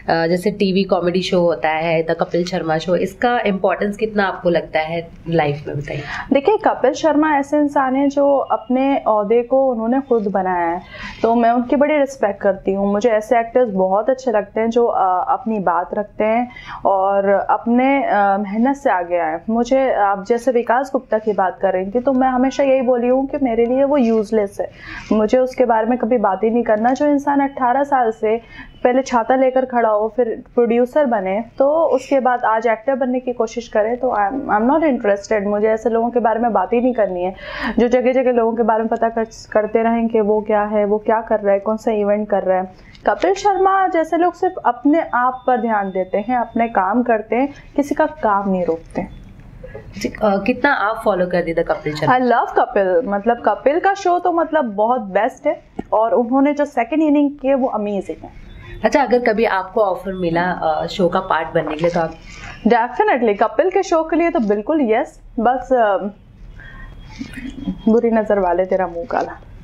जैसे TV comedy show होता है द कपिल शर्मा शो, इसका इम्पोर्टेंस कितना आपको लगता है लाइफ में, बताइए। देखिए, कपिल शर्मा ऐसे इंसान है जो अपने ओहदे को उन्होंने खुद बनाया है, तो मैं उनकी बड़ी रिस्पेक्ट करती हूँ। मुझे ऐसे एक्टर्स बहुत अच्छे लगते हैं जो अपनी बात रखते हैं और अपने मेहनत से आगे आए। मुझे आप जैसे विकास गुप्ता की बात कर रही थी, तो मैं हमेशा यही बोली हूँ कि मेरे लिए वो यूजलेस है, मुझे उसके बारे में कभी बात ही नहीं करना। जो इंसान 18 साल से पहले छाता लेकर खड़ा हो, फिर प्रोड्यूसर बने, तो उसके बाद आज एक्टर बनने की कोशिश करे, तो आई एम नॉट इंटरेस्टेड। मुझे ऐसे लोगों के बारे में बात ही नहीं करनी है जो जगह जगह लोगों के बारे में पता करते रहें कि वो क्या है, वो क्या कर रहा है, कौन सा इवेंट कर रहा है। कपिल शर्मा जैसे लोग सिर्फ अपने आप पर ध्यान देते हैं, अपने काम करते हैं, किसी का काम नहीं रोकते। कितना आप फॉलो कर दी था कपिल शर्मा? आई लव कपिल, मतलब कपिल का शो तो मतलब बहुत बेस्ट है, और उन्होंने जो सेकंड इनिंग किए वो अमेजिंग है। अच्छा, अगर कभी आपको ऑफर मिला शो का पार्ट बनने के लिए, तो आप? डेफिनेटली कपिल के शो के लिए तो बिल्कुल यस, बस बुरी नजर वाले तेरा मुंह काला।